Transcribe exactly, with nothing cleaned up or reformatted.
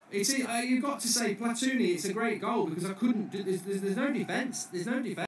It's uh, you've got to say Platoonie. It's a great goal because I couldn't. There's, there's, there's no defence. There's no defence.